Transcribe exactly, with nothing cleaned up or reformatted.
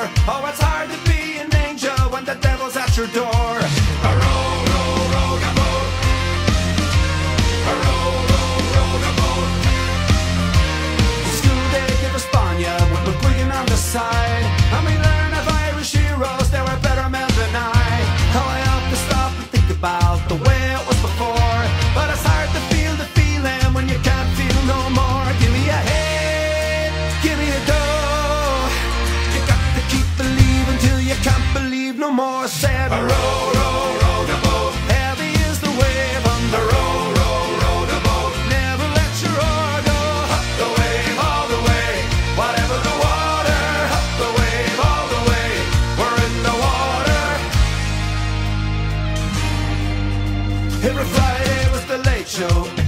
Oh, it's hard to be an angel when the devil's at your door. A row, row, row the boat. A row, row, row the boat. The school day give us Spania with McGuigan on the side, and we learn of Irish heroes, they were better men than I. How I have to stop and think about the way it was before, but it's hard to feel the feeling when you can't feel no more. Give me a head, give me a dough. You got to keep believing till you can't believe no more. Said a row, row, row the boat. Heavy is the wave on the row, row, row the boat. Never let your oar go. Up the wave all the way, whatever the water. Up the wave all the way, we're in the water. Every Friday was the late show.